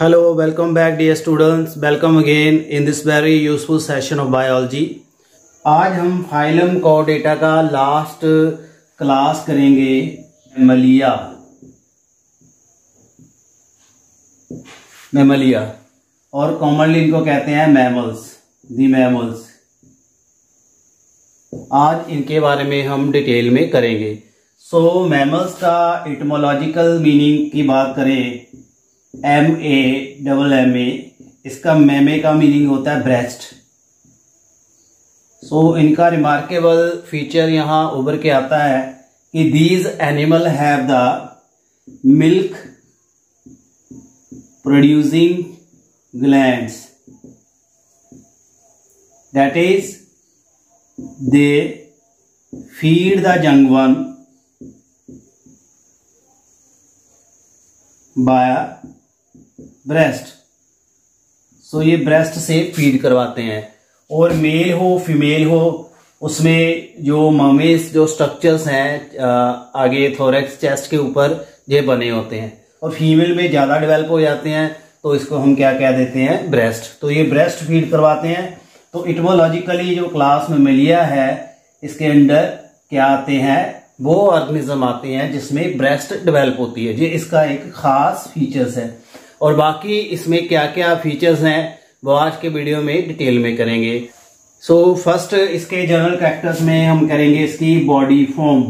Hello, welcome back dear students. Welcome again in this very useful session of biology. आज हम phylum कोऑर्डेटा का last class करेंगे मैमलिया और commonly इनको कहते हैं मैमल्स, दी मैमल्स। आज इनके बारे में हम डिटेल में करेंगे। सो मैमल्स का इटमोलॉजिकल मीनिंग की बात करें, MAMMA, इसका मैमे का मीनिंग होता है ब्रेस्ट। सो इनका रिमार्केबल फीचर यहां उभर के आता है कि these animal have the milk producing glands, that is they feed the young one by breast. So ये ब्रेस्ट से फीड करवाते हैं और मेल हो फीमेल हो उसमें जो ममेस जो स्ट्रक्चर्स हैं आगे थोरैक्स चेस्ट के ऊपर ये बने होते हैं और फीमेल में ज्यादा डेवलप हो जाते हैं तो इसको हम क्या कह देते हैं, ब्रेस्ट। तो ये ब्रेस्ट फीड करवाते हैं। तो इटमोलॉजिकली जो क्लास मैमेलिया है इसके अंडर क्या आते हैं, वो ऑर्गेनिज्म आते हैं जिसमें ब्रेस्ट डेवलप होती है। ये इसका एक खास फीचर्स है और बाकी इसमें क्या क्या फीचर्स हैं वो आज के वीडियो में डिटेल में करेंगे। सो फर्स्ट इसके जनरल कैरेक्टर्स में हम करेंगे इसकी बॉडी फॉर्म।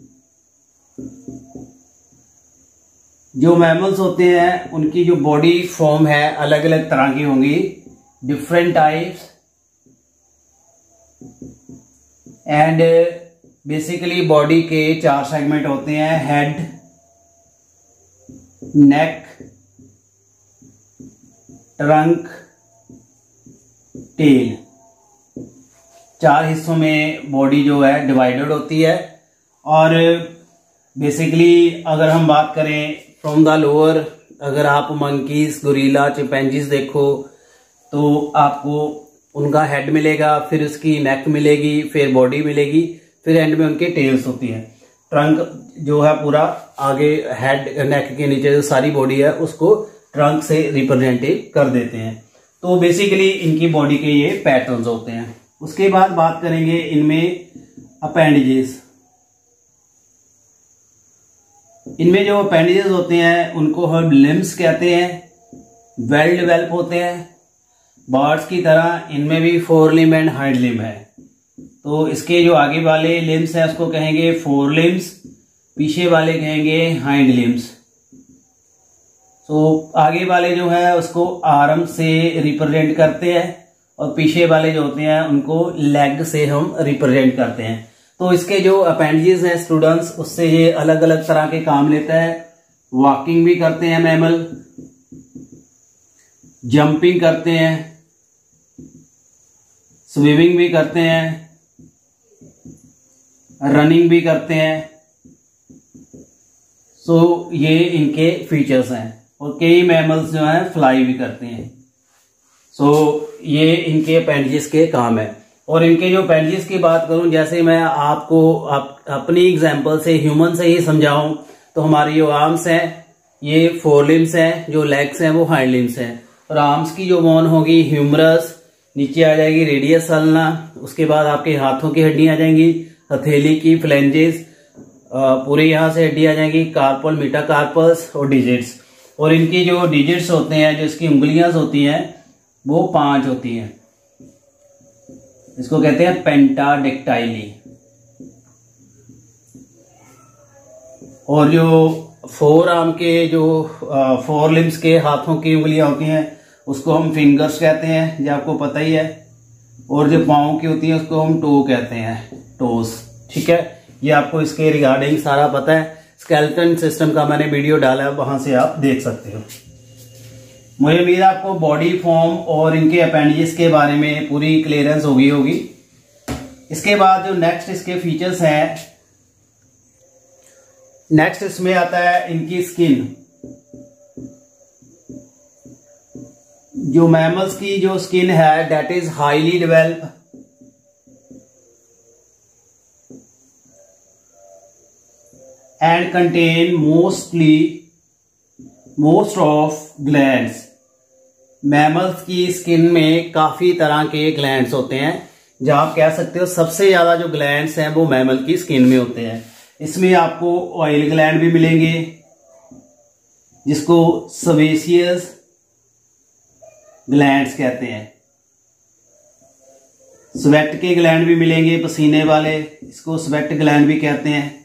जो मैमल्स होते हैं उनकी जो बॉडी फॉर्म है अलग अलग तरह की होंगी, different types, and basically body के 4 सेगमेंट होते हैं, हेड, नेक, ट्रंक, टेल। 4 हिस्सों में बॉडी जो है डिवाइडेड होती है। और बेसिकली अगर हम बात करें फ्रॉम द लोअर, अगर आप मंकीज, गोरिल्ला, चिंपैंजीज देखो तो आपको उनका हेड मिलेगा, फिर उसकी नेक मिलेगी, फिर बॉडी मिलेगी, फिर एंड में उनके टेल्स होती है। ट्रंक जो है पूरा आगे हेड नेक के नीचे जो सारी बॉडी है उसको ट्रंक से रिप्रेजेंट कर देते हैं। तो बेसिकली इनकी बॉडी के ये पैटर्न्स होते हैं। उसके बाद बात करेंगे इनमें अपेंडेजेस। इनमें जो अपेंडेजेस होते हैं उनको हम लिम्स कहते हैं, वेल डेवलप होते हैं। बर्ड्स की तरह इनमें भी 4 लिम्ब एंड हाइंड लिम्ब है। तो इसके जो आगे वाले लिम्स हैं उसको कहेंगे फोर लिम्स, पीछे वाले कहेंगे हाइंड लिम्स। तो आगे वाले जो है उसको आर्म से रिप्रेजेंट करते हैं और पीछे वाले जो होते हैं उनको लेग से हम रिप्रेजेंट करते हैं। तो इसके जो अपेंडेजेस हैं स्टूडेंट्स, उससे ये अलग अलग तरह के काम लेता है। वॉकिंग भी करते हैं मैमल, जंपिंग करते हैं, स्विमिंग भी करते हैं, रनिंग भी करते हैं। सो ये इनके फीचर्स हैं। और कई मैमल्स जो हैं फ्लाई भी करते हैं। सो ये इनके अपेंडेजेस के काम है। और इनके जो अपेंडेजेस की बात करूं, जैसे मैं आपको अपनी एग्जांपल से ह्यूमन से ही समझाऊं तो हमारी जो आर्म्स हैं ये 4 लिम्स हैं, जो लेग्स हैं वो हाइंड लिम्स हैं। और आर्म्स की जो बोन होगी ह्यूमरस, नीचे आ जाएगी रेडियस अल्ना, उसके बाद आपके हाथों की हड्डियां आ जाएंगी, हथेली की फ्लेंजेस, पूरे यहां से हड्डी आ जाएंगी, कार्पल, मेटाकार्पल्स और डिजिट्स। और इनकी जो डिजिट्स होते हैं, जो इसकी उंगलियां होती हैं वो 5 होती हैं। इसको कहते हैं पेंटाडेक्टाइली। और जो 4 आर्म के जो 4 लिम्स के हाथों की उंगलियां होती हैं उसको हम फिंगर्स कहते हैं, जो आपको पता ही है। और जो पाँव की होती है उसको हम टो कहते हैं, टोस। ठीक है, ये आपको इसके रिगार्डिंग सारा पता है। स्केलेटन सिस्टम का मैंने वीडियो डाला है, वहां से आप देख सकते हो। मुझे उम्मीद है आपको बॉडी फॉर्म और इनके अपेंडेजेस के बारे में पूरी क्लियरेंस हो गई होगी। इसके बाद जो नेक्स्ट इसके फीचर्स हैं, नेक्स्ट इसमें आता है इनकी स्किन। जो मैमल्स की जो स्किन है that is highly develop, and contain most of glands mammals की स्किन में काफी तरह के ग्लैंड्स होते हैं, जहां आप कह सकते हो सबसे ज्यादा जो ग्लैंड्स हैं वो मैमल की स्किन में होते हैं। इसमें आपको ऑयल ग्लैंड भी मिलेंगे, जिसको सेबेशियस ग्लैंड्स कहते हैं। स्वेट के ग्लैंड भी मिलेंगे, पसीने वाले, इसको स्वेट ग्लैंड भी कहते हैं।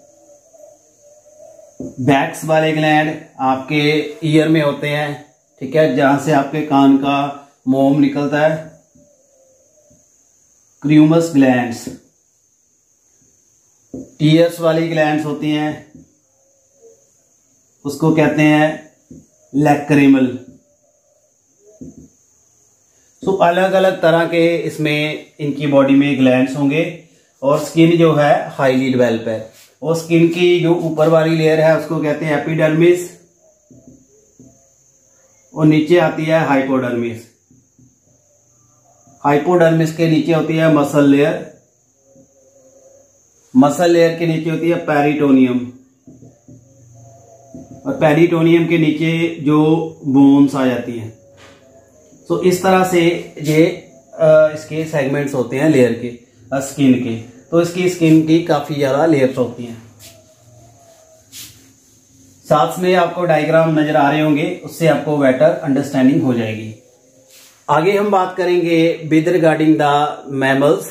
बैक्स वाले ग्लैंड आपके ईयर में होते हैं, ठीक है, जहां से आपके कान का मोम निकलता है। क्रूमस ग्लैंड्स, टीयर्स वाली ग्लैंड्स होती हैं, उसको कहते हैं लैक्रिमल। तो अलग अलग तरह के इसमें इनकी बॉडी में ग्लैंड्स होंगे। और स्किन जो है हाईली डेवलप है, और स्किन की जो ऊपर वाली लेयर है उसको कहते हैं एपिडर्मिस, और नीचे आती है हाइपोडर्मिस। हाइपोडर्मिस के नीचे होती है मसल लेयर, मसल लेयर के नीचे होती है पेरिटोनियम, और पेरिटोनियम के नीचे जो बोन्स आ जाती हैं। तो इस तरह से ये इसके सेगमेंट्स होते हैं लेयर के, स्किन के। तो इसकी स्किन की काफी ज्यादा लेयर्स होती हैं। साथ में आपको डायग्राम नजर आ रहे होंगे, उससे आपको बेटर अंडरस्टैंडिंग हो जाएगी। आगे हम बात करेंगे with regarding the mammals,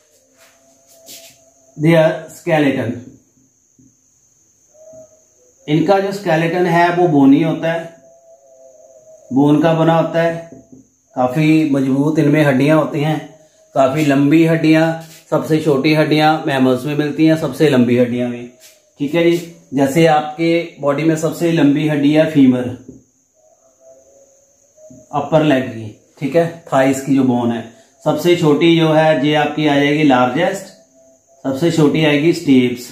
their skeleton. इनका जो स्केलेटन है वो बोनी होता है, बोन का बना होता है, काफी मजबूत इनमें हड्डियां होती हैं, काफी लंबी हड्डियां। सबसे छोटी हड्डियां मैमल्स में मिलती हैं, सबसे लंबी हड्डियां भी, ठीक है जी। जैसे आपके बॉडी में सबसे लंबी हड्डी है फीमर, अपर लेग की, ठीक है, थाइस की जो बोन है। सबसे छोटी जो है ये आपकी आ जाएगी लार्जेस्ट, सबसे छोटी आएगी स्टेप्स,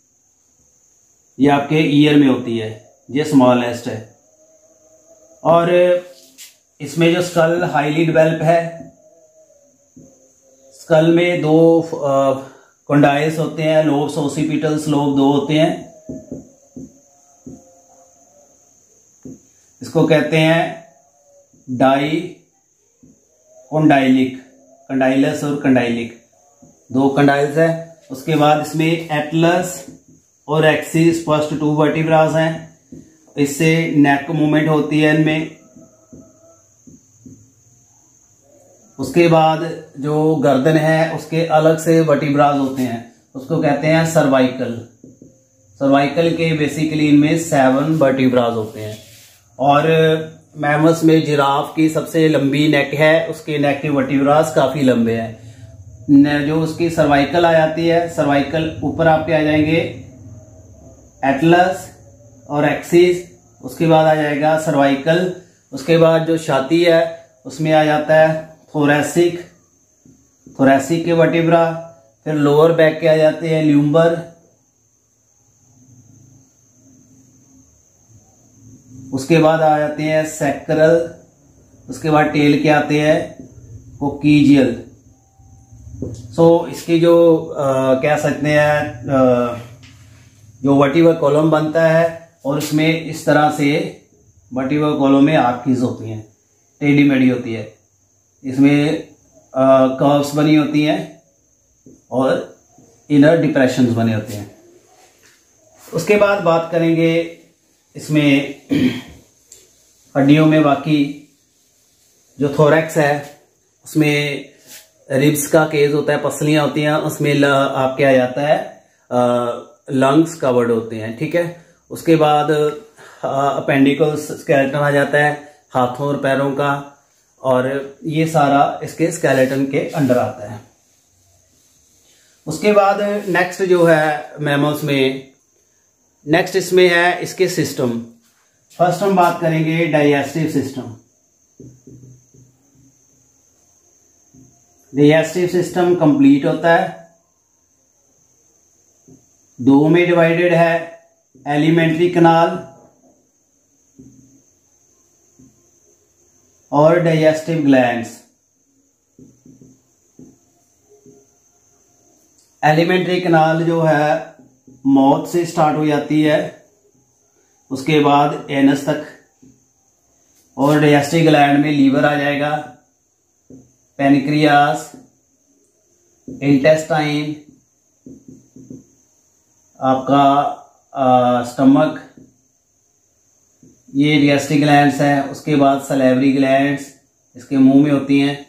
ये आपके ईयर में होती है, ये स्मॉलेस्ट है। और इसमें जो स्कल हाईली डेवलप है, स्कल में दो कंडाइल्स होते हैं, लोब्स, ओसिपिटल्स लोब दो होते हैं। इसको कहते हैं डाई कंडाइलिक, कंडाइलस और कंडाइलिक, दो कंडाइल्स है। उसके बाद इसमें एटलस और एक्सिस फर्स्ट टू वर्टिब्रास हैं, इससे नेक मूवमेंट होती है इनमें। उसके बाद जो गर्दन है उसके अलग से वर्टिब्रास होते हैं, उसको कहते हैं सर्वाइकल। सर्वाइकल के बेसिकली इनमें 7 वर्टिब्रास होते हैं। और मैमल्स में जिराफ की सबसे लंबी नेक है, उसके नेक के वर्टिब्रास काफी लंबे हैं। जो उसकी सर्वाइकल आ जाती है, सर्वाइकल ऊपर आपके आ जाएंगे एटलस और एक्सिस, उसके बाद आ जाएगा सर्वाइकल। उसके बाद जो छाती है उसमें आ जाता है थोरैसिक, थोरैसिक के वर्टिब्रा। फिर लोअर बैक के आ जाते हैं ल्यूम्बर, उसके बाद आ जाते हैं सैक्रल, उसके बाद टेल के आते हैं कोकीजियल। इसकी जो कह सकते हैं जो वर्टिब्रल कॉलम बनता है, और इसमें इस तरह से वर्टिब्रल कॉलम में आर्कीज होती हैं, टेढ़ी मेढ़ी होती है, इसमें कर्व्स बनी होती हैं और इनर डिप्रेशंस बने होते हैं। उसके बाद बात करेंगे इसमें हड्डियों में बाकी जो थोरैक्स है उसमें रिब्स का केस होता है, पसलियां होती हैं, उसमें आपके आ जाता है लंग्स कवर्ड होते हैं, ठीक है। उसके बाद अपेंडिकल स्केलेटन आ जाता है हाथों और पैरों का, और ये सारा इसके स्केलेटन के अंडर आता है। उसके बाद नेक्स्ट जो है मैमल्स में, नेक्स्ट इसमें है इसके सिस्टम। फर्स्ट हम बात करेंगे digestive system. Digestive system complete होता है, दो में डिवाइडेड है, एलिमेंट्री कनाल और डाइजेस्टिव ग्लैंड्स। एलिमेंट्री कनाल जो है माउथ से स्टार्ट हो जाती है, उसके बाद एनस तक, और डाइजेस्टिव ग्लैंड में लीवर आ जाएगा, पैनक्रियास, इंटेस्टाइन, आपका स्टमक, ये डाइजेस्टिव ग्लैंड्स हैं। उसके बाद सलेवरी ग्लैंड्स इसके मुंह में होती हैं।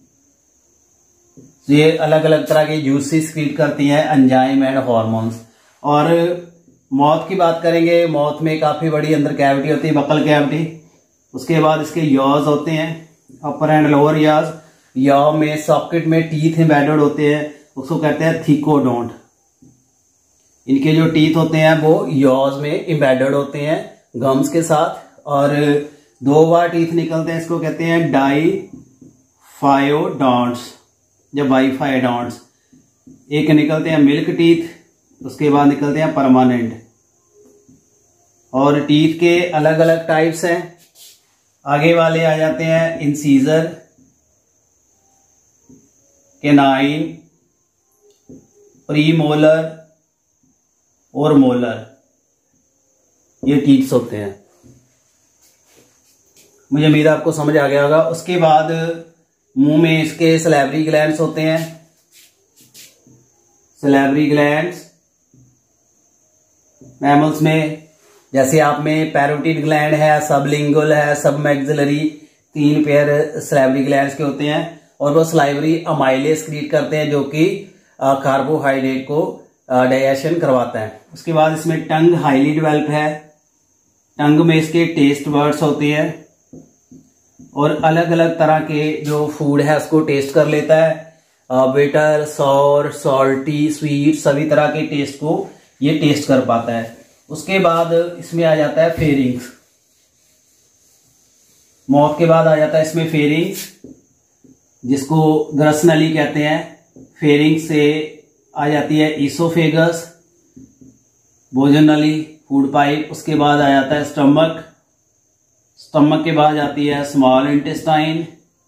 ये अलग अलग तरह के जूसेस क्रिएट करती हैं, एंजाइम एंड हॉर्मोन्स। और माउथ की बात करेंगे, माउथ में काफी बड़ी अंदर कैविटी होती है, बकल कैविटी। उसके बाद इसके यॉज होते हैं, upper and lower jaws. Jaw में सॉकेट में टीथ एम्बेडेड होते हैं, उसको कहते हैं थिकोडोंट। इनके जो टीथ होते हैं वो यॉज में एम्बेडेड होते हैं गम्स के साथ। और 2 बार टीथ निकलते हैं, इसको कहते हैं डाइफायोडोंट्स या बाइफायोडोंट्स। एक निकलते हैं मिल्क टीथ, उसके बाद निकलते हैं परमानेंट। और टीथ के अलग अलग टाइप्स हैं। आगे वाले आ जाते हैं इंसीजर, केनाइन, प्रीमोलर और मोलर, ये टीथ्स होते हैं। मुझे उम्मीद है आपको समझ आ गया होगा। उसके बाद मुंह में इसके सलेवरी ग्लैंड्स होते हैं। सलेवरी ग्लैंड्स मैमल्स में, जैसे आप में पैरोटिड ग्लैंड है, सबलिंगुअल है, सबमैक्सिलरी, 3 पेयर सलेवरी ग्लैंड्स के होते हैं। और वो सलाइवरी अमाइलेज क्रिएट करते हैं, जो कि कार्बोहाइड्रेट को डाइजेशन करवाता है। उसके बाद इसमें टंग हाईली डेवलप है। टंग में इसके टेस्ट बर्ड्स होते हैं और अलग अलग तरह के जो फूड है उसको टेस्ट कर लेता है। बिटर, सॉर, सॉल्टी, स्वीट, सभी तरह के टेस्ट को ये टेस्ट कर पाता है। उसके बाद इसमें आ जाता है फेरिंग्स। माउथ के बाद आ जाता है इसमें फेरिंग्स, जिसको ग्रसनली कहते हैं। फेरिंग्स से आ जाती है ईसोफेगस, भोजन नली, फूड पाइप। उसके बाद आ जाता है स्टमक। स्टमक के बाद आती है स्मॉल इंटेस्टाइन।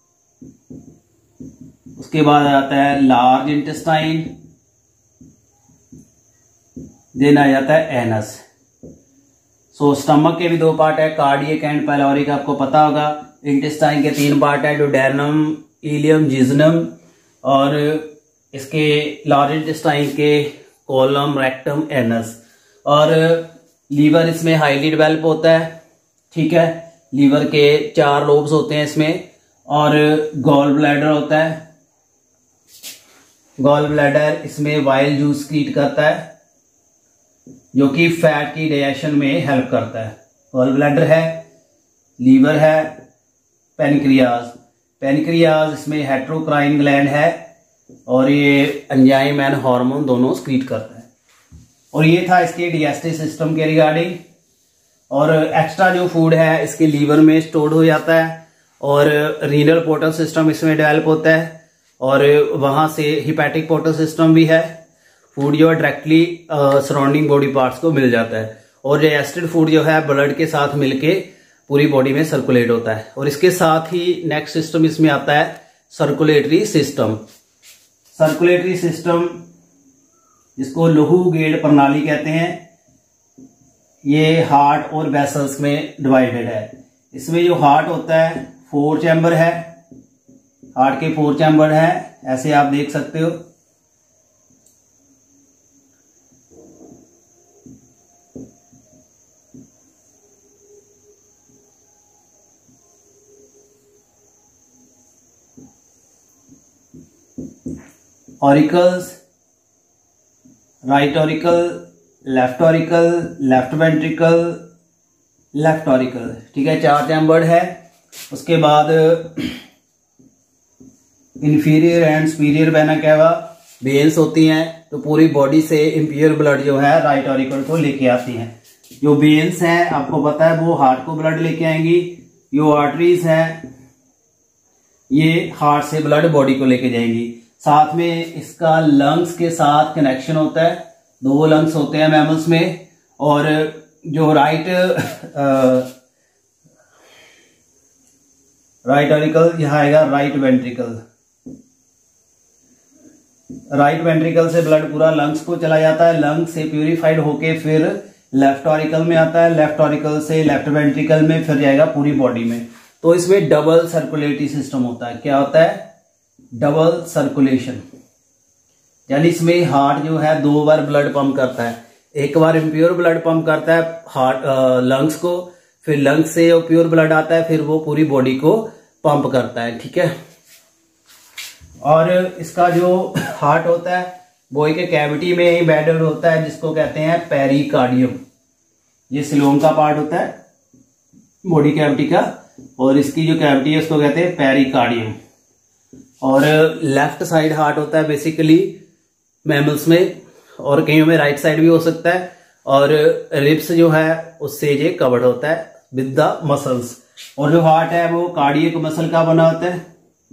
उसके बाद आ जाता है लार्ज इंटेस्टाइन। देन आ जाता है एनस। सो स्टमक के भी 2 पार्ट है, कार्डियक एंड पाइलोरिक, आपको पता होगा। इंटेस्टाइन के 3 पार्ट है, डुडेनम, इलियम, जिजनम। और इसके लार्ज इंटेस्टाइन के कोलम, रेक्टम, एनस। और लीवर इसमें हाईली डेवलप होता है, ठीक है। लीवर के 4 लोब्स होते हैं इसमें। और गॉल ब्लैडर होता है। गॉल ब्लैडर इसमें वाइल जूस क्रिएट करता है, जो कि फैट की डाइजेशन में हेल्प करता है। गॉल ब्लैडर है, लीवर है, पैनक्रियाज। पैनक्रियाज इसमें हेट्रोक्राइन ग्लैंड है और ये एंजाइम एंड हार्मोन दोनों क्रिएट करता है। और ये था इसके डाइजेस्टिव सिस्टम के रिगार्डिंग। और एक्स्ट्रा जो फूड है इसके लीवर में स्टोर्ड हो जाता है और रीनल पोर्टल सिस्टम इसमें डेवलप होता है और वहां से हिपैटिक पोर्टल सिस्टम भी है। फूड जो है डायरेक्टली सराउंडिंग बॉडी पार्ट्स को मिल जाता है। और डाइजेस्टेड फूड जो है ब्लड के साथ मिलके पूरी बॉडी में सर्कुलेट होता है। और इसके साथ ही नेक्स्ट सिस्टम इसमें आता है सर्कुलेटरी सिस्टम। सर्कुलेटरी सिस्टम, जिसको लहू गेड़ प्रणाली कहते हैं, ये हार्ट और वेसल्स में डिवाइडेड है। इसमें जो हार्ट होता है 4 चैम्बर है। हार्ट के 4 चैम्बर है, ऐसे आप देख सकते हो। Auricles, right auricle, left auricle, left ventricle, left auricle, ठीक है। 4 चैम्बर्ड है। उसके बाद inferior and superior vena cava veins होती हैं, तो पूरी बॉडी से इंप्योर ब्लड जो है राइट ऑरिकल को लेके आती हैं। जो वेन्स हैं आपको पता है वो हार्ट को ब्लड लेके आएंगी। जो आर्टरीज हैं ये हार्ट से ब्लड बॉडी को लेके जाएंगी। साथ में इसका लंग्स के साथ कनेक्शन होता है। 2 लंग्स होते हैं मैमल्स में। और जो राइट ऑरिकल यहां आएगा राइट वेंट्रिकल। राइट वेंट्रिकल से ब्लड पूरा लंग्स को चला जाता है। लंग्स से प्यूरिफाइड होके फिर लेफ्ट ऑरिकल में आता है। लेफ्ट ऑरिकल से लेफ्ट वेंट्रिकल में फिर जाएगा पूरी बॉडी में। तो इसमें डबल सर्कुलेटरी सिस्टम होता है। क्या होता है? डबल सर्कुलेशन, यानी इसमें हार्ट जो है 2 बार ब्लड पंप करता है। एक बार इम्प्योर ब्लड पंप करता है हार्ट लंग्स को, फिर लंग्स से प्योर ब्लड आता है, फिर वो पूरी बॉडी को पंप करता है। ठीक है। और इसका जो हार्ट होता है वो एक कैविटी में एम्बेडेड होता है, जिसको कहते हैं पेरिकार्डियम। ये सिलोम का पार्ट होता है बॉडी कैविटी का, और इसकी जो कैविटी है उसको कहते हैं पेरिकार्डियम। और लेफ्ट साइड हार्ट होता है बेसिकली मैमल्स में, और कईयों में राइट साइड भी हो सकता है। और रिब्स जो है उससे ये कवर्ड होता है विद द मसल्स। और जो हार्ट है वो कार्डियक मसल का बना होता है।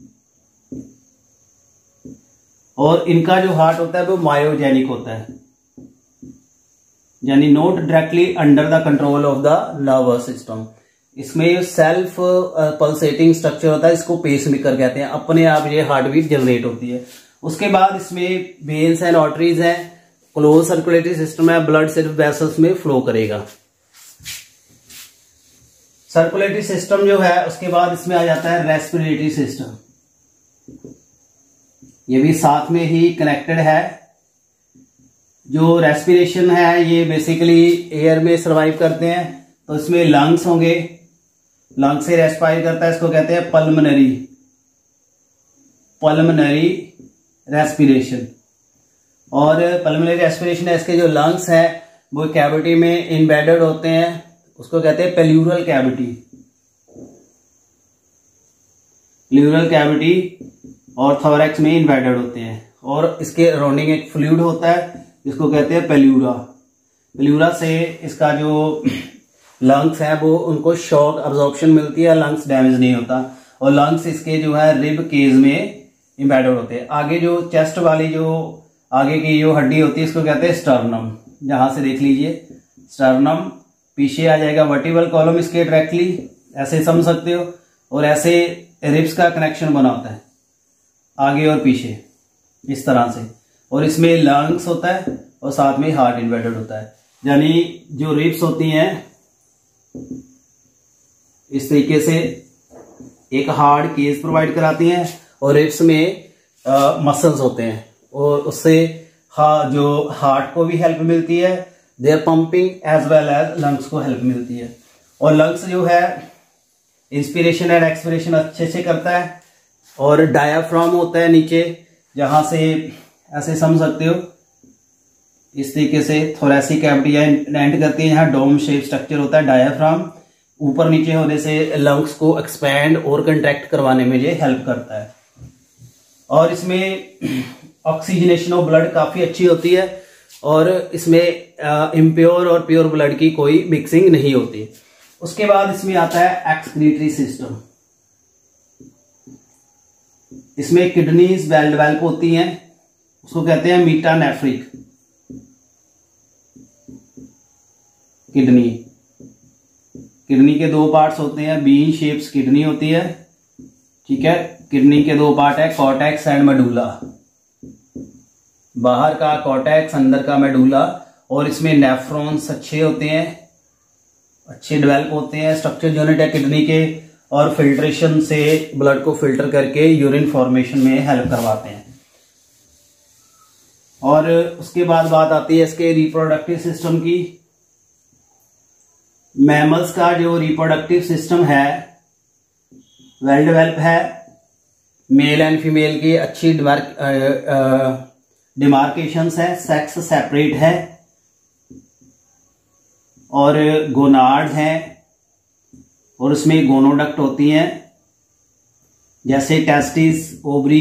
और इनका जो हार्ट होता है वो मायोजेनिक होता है, यानी not directly under the control of the nervous system. इसमें सेल्फ पल्सेटिंग स्ट्रक्चर होता है, इसको पेसमेकर कहते हैं। अपने आप ये हार्ट बीट जनरेट होती है। उसके बाद इसमें वेन्स एंड आर्टरीज हैं, क्लोज सर्कुलेटरी सिस्टम है, ब्लड सिर्फ वेसल्स में फ्लो करेगा। सर्कुलेटरी सिस्टम जो है, उसके बाद इसमें आ जाता है रेस्पिरेटरी सिस्टम। ये भी साथ में ही कनेक्टेड है। जो रेस्पिरेशन है ये बेसिकली एयर में सर्वाइव करते हैं, तो इसमें लंग्स होंगे, लंग्स से रेस्पायर करता है, इसको कहते हैं पल्मोनरी रेस्पिरेशन। और पल्मोनरी रेस्पिरेशन है, इसके जो लंग्स हैं वो कैविटी में इम्बेडेड होते हैं, उसको कहते हैं प्लूरल कैविटी, और थोरैक्स में इम्बेडेड होते हैं। और इसके अराउंडिंग एक फ्लूइड होता है जिसको कहते हैं प्लूरा से इसका जो लंग्स है वो उनको शॉक अब्जॉर्प्शन मिलती है, लंग्स डैमेज नहीं होता। और लंग्स इसके जो है रिब केज में इम्बेडेड होते हैं। आगे जो चेस्ट वाली जो आगे की जो हड्डी होती है इसको कहते हैं स्टर्नम। जहां से देख लीजिए स्टर्नम पीछे आ जाएगा, वर्टिब्रल कॉलम इसके डायरेक्टली ऐसे समझ सकते हो। और ऐसे रिब्स का कनेक्शन बना होता है आगे और पीछे इस तरह से। और इसमें लंग्स होता है और साथ में हार्ट इम्बेडेड होता है। यानी जो रिब्स होती हैं इस तरीके से एक हार्ड केस प्रोवाइड कराती हैं, और रिब्स में मसल्स होते हैं, और उससे जो हार्ट को भी हेल्प मिलती है, their pumping as well as lungs को हेल्प मिलती है। और लंग्स जो है इंस्पिरेशन एंड एक्सपिरेशन अच्छे से करता है। और डायाफ्राम होता है नीचे, जहां से ऐसे समझ सकते हो इस तरीके से थोरैसिक कैविटी एंड करती है, यहाँ डोम शेप स्ट्रक्चर होता है डायाफ्राम। ऊपर नीचे होने से लंग्स को एक्सपैंड और कंट्रैक्ट करवाने में ये हेल्प करता है। और इसमें ऑक्सीजनेशन ऑफ ब्लड काफी अच्छी होती है, और इसमें इम्प्योर और प्योर ब्लड की कोई मिक्सिंग नहीं होती। उसके बाद इसमें आता है एक्सक्रीटरी सिस्टम। इसमें किडनीज वेल डेवलप होती हैं, उसको कहते हैं मीटानेफ्रिक किडनी के 2 पार्ट्स होते हैं, बीन शेप्स किडनी होती है। ठीक है। किडनी के 2 पार्ट है, कॉर्टेक्स एंड मेडुला। बाहर का कॉर्टेक्स, अंदर का मेडुला। और इसमें नेफ्रॉन्स अच्छे होते हैं, अच्छे डेवलप होते हैं। स्ट्रक्चर यूनिट है किडनी के, और फिल्ट्रेशन से ब्लड को फिल्टर करके यूरिन फॉर्मेशन में हेल्प करवाते हैं। और उसके बाद बात आती है इसके रिप्रोडक्टिव सिस्टम की। मैमल्स का जो रिप्रोडक्टिव सिस्टम है वेल डेवलप है। मेल एंड फीमेल की अच्छी डिमार्केशंस है, सेक्स सेपरेट है, और गोनाड्स हैं, और उसमें गोनोडक्ट होती हैं, जैसे टेस्टिस, ओवरी,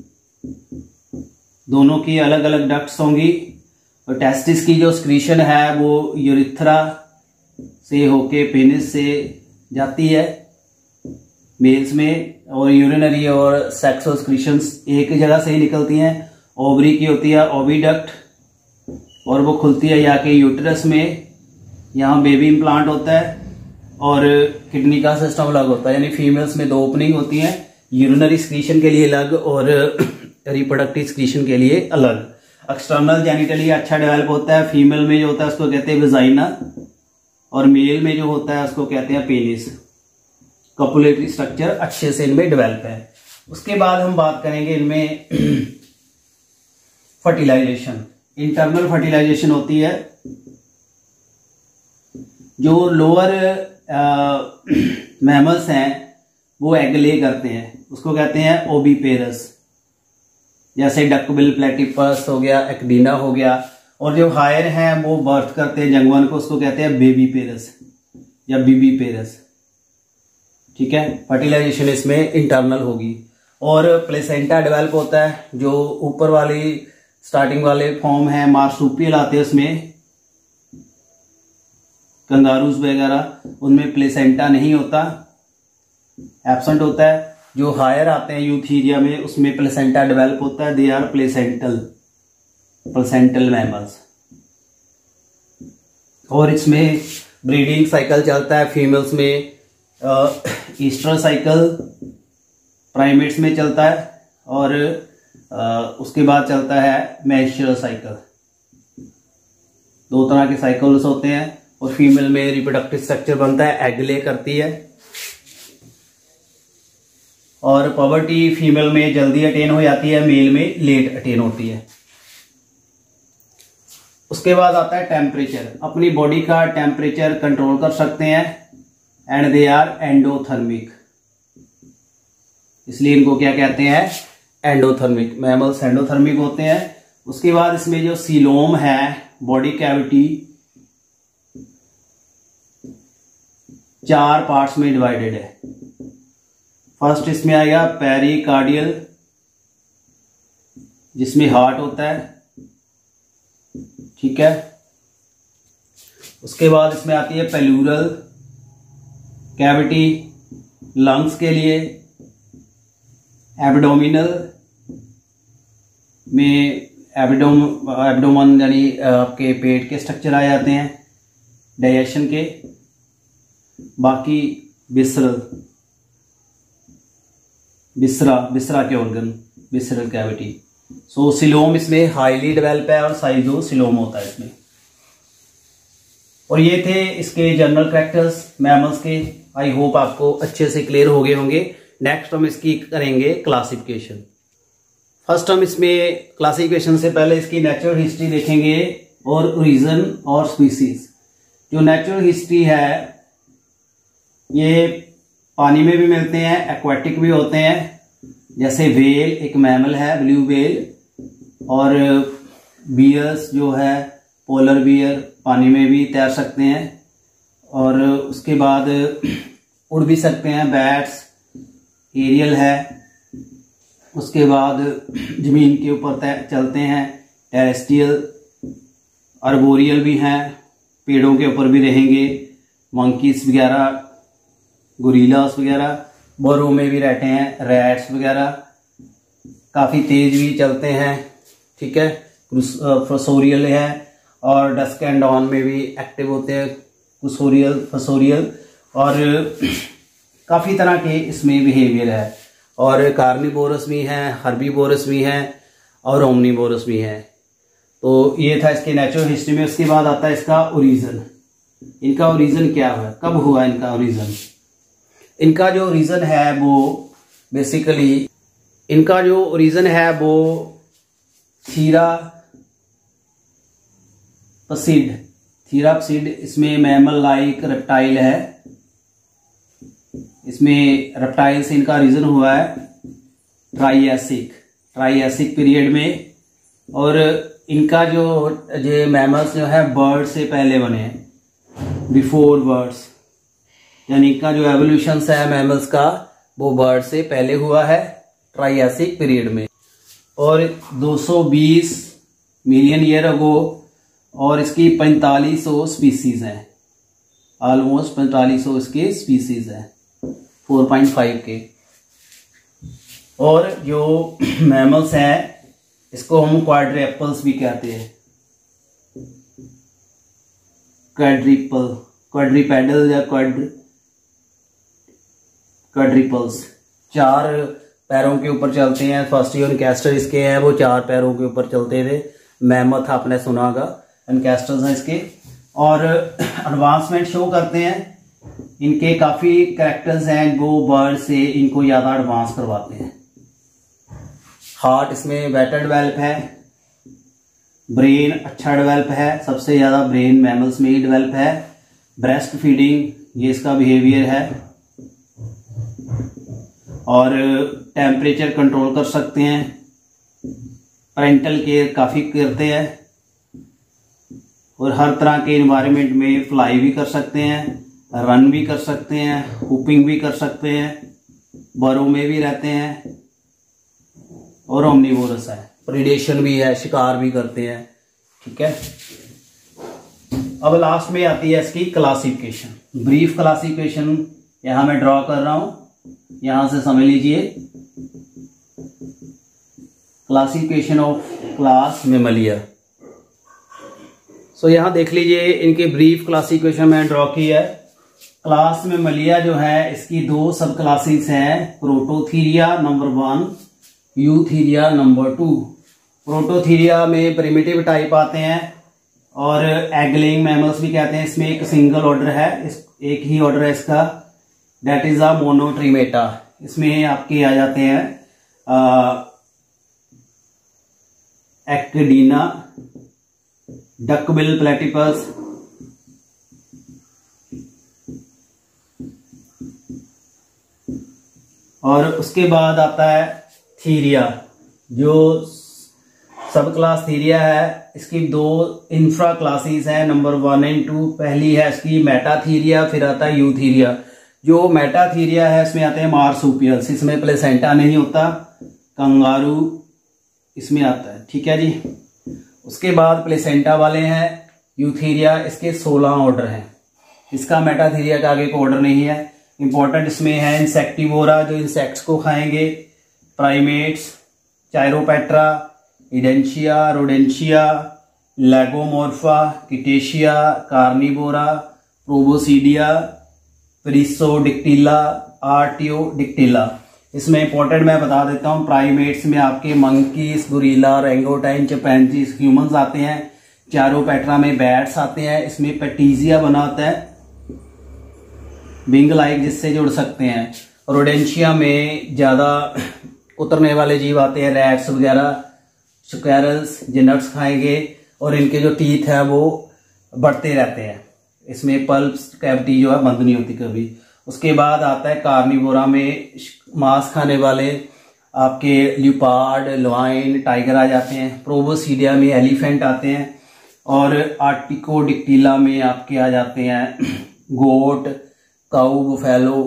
दोनों की अलग अलग डक्ट्स होंगी। और टेस्टिस की जो स्क्रीशन है वो यूरिथ्रा से होके पेनिस से जाती है मेल्स में, और यूरिनरी और सेक्सुअल स्क्रीशंस एक जगह से ही निकलती हैं। ओवरी की होती है ओविडक्ट, और वो खुलती है या के यूटेरस में, यहाँ बेबी इम्प्लांट होता है। और किडनी का सिस्टम अलग होता है, यानी फीमेल्स में 2 ओपनिंग होती हैं, यूरिनरी स्क्रीशन के लिए अलग और रिप्रोडक्टिव स्क्रीशन के लिए अलग। एक्सटर्नल जेनिटली अच्छा डेवलप होता है। फीमेल में जो होता है उसको कहते हैं वेजाइना, और मेल में जो होता है उसको कहते हैं पेनिस। कॉपुलेटरी स्ट्रक्चर अच्छे से इनमें डेवलप है। उसके बाद हम बात करेंगे इनमें फर्टिलाइजेशन। इंटरनल फर्टिलाइजेशन होती है, जो लोअर मैमल्स हैं वो एग ले करते हैं, उसको कहते हैं ओबीपेरस। जैसे डकबिल प्लेटिपस हो गया, एक्डीना हो गया, और जो हायर हैं वो बर्थ करते हैं जंगवन को, उसको कहते हैं बेबी पेरस या बीबी पेरस। ठीक है, फर्टिलाइजेशन इसमें इंटरनल होगी। और प्लेसेंटा डेवलप होता है, जो ऊपर वाली स्टार्टिंग वाले फॉर्म है मार्सुपियल आते हैं, उसमें कंगारूज वगैरह, उनमें प्लेसेंटा नहीं होता, एब्सेंट होता है। जो हायर आते हैं यूथीरिया में, उसमें प्लेसेंटा डेवलप होता है, दे आर प्लेसेंटल मैमल्स। और इसमें ब्रीडिंग साइकिल चलता है, फीमेल्स में ईस्ट्रल साइकिल प्राइमेट्स में चलता है, और उसके बाद चलता है मेंस्ट्रुअल साइकिल। 2 तरह के साइकिल्स होते हैं। और फीमेल में रिप्रोडक्टिव स्ट्रक्चर बनता है, एग ले करती है, और पवर्टी फीमेल में जल्दी अटेन हो जाती है, मेल में लेट अटेन होती है। उसके बाद आता है टेम्परेचर। अपनी बॉडी का टेम्परेचर कंट्रोल कर सकते हैं, एंड दे आर एंडोथर्मिक, इसलिए इनको क्या कहते हैं, एंडोथर्मिक। मैमल्स एंडोथर्मिक होते हैं। उसके बाद इसमें जो सीलोम है, बॉडी कैविटी 4 पार्ट्स में डिवाइडेड है। फर्स्ट इसमें आएगा पेरिकार्डियल, जिसमें हार्ट होता है। ठीक है, उसके बाद इसमें आती है पेलूरल कैविटी लंग्स के लिए। एब्डोमिनल में एब्डोमन यानी आपके पेट के स्ट्रक्चर आ जाते हैं डाइजेशन के। बाकी बिस्रा के organ, visceral cavity. So coelom इसमें हाईली डेवलप है, और साइजो सिलोम होता है इसमें। और ये थे इसके जनरल कैरेक्टर्स मैमल्स के। आई होप आपको अच्छे से क्लियर हो गए होंगे। नेक्स्ट हम इसकी करेंगे क्लासिफिकेशन। फर्स्ट हम इसमें क्लासिफिकेशन से पहले इसकी नेचुरल हिस्ट्री देखेंगे, और ओरिजिन और स्पीसीज। जो नेचुरल हिस्ट्री है, ये पानी में भी मिलते हैं, एक्वाटिक भी होते हैं। जैसे वेल एक मैमल है, ब्लू वेल, और बियर्स जो है पोलर बियर पानी में भी तैर सकते हैं, और उसके बाद उड़ भी सकते हैं। बैट्स एरियल है। उसके बाद जमीन के ऊपर चलते हैं, टेरेस्ट्रियल। अर्बोरियल भी हैं, पेड़ों के ऊपर भी रहेंगे। मंकीज वगैरह, गोरिल्लास वगैरह, बोरों में भी रहते हैं, रैट्स वगैरह। काफ़ी तेज भी चलते हैं। ठीक है, फसोरियल है, और डस्क एंड डॉन में भी एक्टिव होते हैं, फसोरियल। और काफ़ी तरह के इसमें बिहेवियर है। और कार्निवोरस भी हैं, हर्बीवोरस भी हैं, और ओमनीवोरस भी हैं। तो ये था इसके नेचुरल हिस्ट्री में। उसके बाद आता है इसका ओरिजिन। इनका ओरिजिन क्या है, कब हुआ इनका ओरिजिन? इनका जो ओरिजिन है वो बेसिकली, इनका जो ओरिजिन है वो थीरापसीड इसमें मैमल लाइक रेप्टाइल है। इसमें रेप्टाइल से इनका ओरिजिन हुआ है ट्राइएसिक पीरियड में। और इनका जो मैमल्स जो है बर्ड से पहले बने हैं, बिफोर बर्ड्स, यानी इनका जो एवोल्यूशन है मैमल्स का वो बर्ड से पहले हुआ है ट्राइएसिक पीरियड में, और 220 मिलियन ईयर अगो। और इसकी 4500 स्पीसीज हैं, ऑलमोस्ट 4500 इसके स्पीसीज हैं, 4.5 के। और जो मैमल्स हैं इसको हम क्वाड्रैपल्स भी कहते हैं, क्वाड्रीपेडल या क्वाड्रिपल्स। 4 पैरों के ऊपर चलते हैं। फर्स्ट जो एनकैस्टर इसके हैं वो 4 पैरों के ऊपर चलते थे। मैमथ आपने सुना होगा, एनकैस्टर्स हैं इसके। और एडवांसमेंट शो करते हैं इनके काफ़ी कैरेक्टर्स हैं, गो बर्ड से इनको ज़्यादा एडवांस करवाते हैं। हार्ट इसमें बेटर डेवलप है, ब्रेन अच्छा डेवलप है, सबसे ज़्यादा ब्रेन मैमल्स में ही डेवलप है। ब्रेस्ट फीडिंग ये इसका बिहेवियर है, और टेम्परेचर कंट्रोल कर सकते हैं, पेरेंटल केयर काफ़ी करते हैं, और हर तरह के इन्वायरमेंट में फ्लाई भी कर सकते हैं, रन भी कर सकते हैं, हुपिंग भी कर सकते हैं, बरों में भी रहते हैं, और ओमनिवोरस है, प्रीडेशन भी है, शिकार भी करते हैं। ठीक है, अब लास्ट में आती है इसकी क्लासिफिकेशन, ब्रीफ क्लासिफिकेशन यहां मैं ड्रॉ कर रहा हूं, यहां से समझ लीजिए। Classification of class mammalia. So यहां देख लीजिए इनके ब्रीफ क्लासिफिकेशन में ड्रॉ की है। क्लास मेमलिया जो है इसकी 2 सब क्लासेस हैं, Prototheria number 1, Eutheria number 2। Prototheria में प्रिमिटिव टाइप आते हैं, और एगलिंग मैमल्स भी कहते हैं। इसमें एक सिंगल ऑर्डर है, एक ही ऑर्डर है इसका, दैट इज अ मोनोट्रीमेटा। इसमें आपके आ जाते हैं एक्टिडीना, डकबिल प्लेटिपस, और उसके बाद आता है थीरिया, जो सब क्लास थीरिया है। इसकी 2 इंफ्रा क्लासेस हैं, नंबर 1 और 2। पहली है इसकी मेटाथीरिया, फिर आता है यूथीरिया। जो मेटाथीरिया है इसमें आते हैं मार्सुपियल्स, इसमें प्लेसेंटा नहीं होता, कंगारू इसमें आता है। ठीक है जी, उसके बाद प्लेसेंटा वाले हैं यूथीरिया, इसके 16 ऑर्डर हैं। इसका मेटाथीरिया का आगे कोई ऑर्डर नहीं है। इंपॉर्टेंट इसमें है इंसेक्टिवोरा, जो इंसेक्ट्स को खाएंगे, प्राइमेट्स, चायरोपेट्रा, इडेंशिया, रोडेंशिया, लेगोमोर्फा, किटेशिया, कार्निवोरा, प्रोबोसीडिया, प्रिसोडिक्टिला, आर्टियोडिक्टिला। इसमें इंपॉर्टेंट मैं बता देता हूँ, प्राइमेट्स में आपके monkeys, gorilla, orangutan, chimpanzees, humans आते हैं। चायरोपेट्रा में बैट्स आते हैं। इसमें पेटीजिया बना होता है, विंग लाइक, जिससे जुड़ सकते हैं। रोडेंशिया में ज्यादा उतरने वाले जीव आते हैं, रैट्स वगैरह, स्क्वैरल्स, जो नट्स खाएंगे, और इनके जो टीथ है वो बढ़ते रहते हैं। इसमें पल्प्स कैविटी जो है बंद नहीं होती कभी। उसके बाद आता है कार्निवोरा में मांस खाने वाले आपके ल्यूपार्ड, लॉइन, टाइगर आ जाते हैं। प्रोबोसीडिया में एलिफेंट आते हैं, और आर्टिकोडिक्टिला में आपके आ जाते हैं गोट, काऊ, बुफेलो,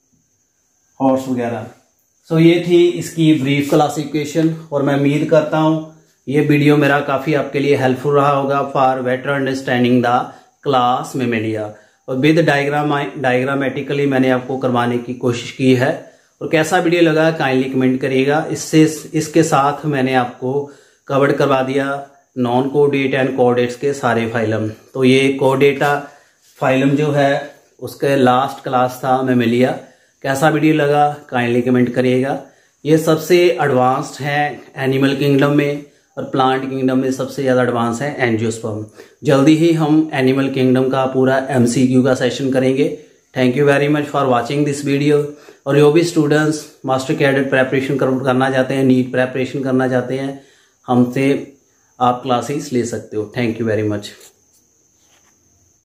हॉर्स वगैरह। सो ये थी इसकी ब्रीफ क्लासिफिकेशन, और मैं उम्मीद करता हूँ ये वीडियो मेरा काफ़ी आपके लिए हेल्पफुल रहा होगा for better understanding the class Mammalia. और विद डायग्रामेटिकली मैंने आपको करवाने की कोशिश की है। और कैसा वीडियो लगा काइंडली कमेंट करिएगा। इसके साथ मैंने आपको कवर करवा दिया नॉन कोडेट एंड कोडेट्स के सारे फाइलम। तो ये कोडेटा फाइलम जो है उसके लास्ट क्लास था मेमेलिया। कैसा वीडियो लगा काइंडली कमेंट करिएगा। ये सबसे एडवांस्ड है एनिमल किंगडम में, और प्लांट किंगडम में सबसे ज़्यादा एडवांस है एंजियोस्पर्म। जल्दी ही हम एनिमल किंगडम का पूरा MCQ का सेशन करेंगे। Thank you very much for watching this video. और जो भी स्टूडेंट्स मास्टर कैडेट प्रेपरेशन करना चाहते हैं, नीट प्रेपरेशन करना चाहते हैं, हमसे आप क्लासेस ले सकते हो। Thank you very much.